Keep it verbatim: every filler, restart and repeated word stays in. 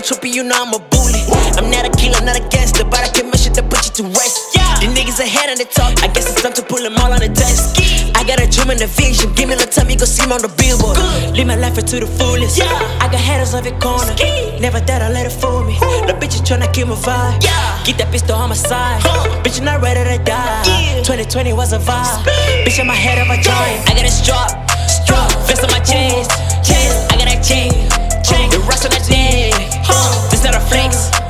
tripping, you know I'm a bully. I'm not a killer, not a gangster, but I can make shit to put you to rest. The niggas ahead on the talk, I guess it's time to pull them all on the desk. I got a dream and a vision, give me a little time, you gon' see me on the billboard. Live my life into the fullest. I got haters of it corner, never thought I'd let it fool me. The bitch is tryna kill my vibe, keep that pistol on my side. Bitch, you're not ready to die. twenty twenty was a vibe, bitch, I'm ahead of a giant. I got a strap, strap, vest on my chest, chest. I got that chain, chain, the rest of that day. This not a flex.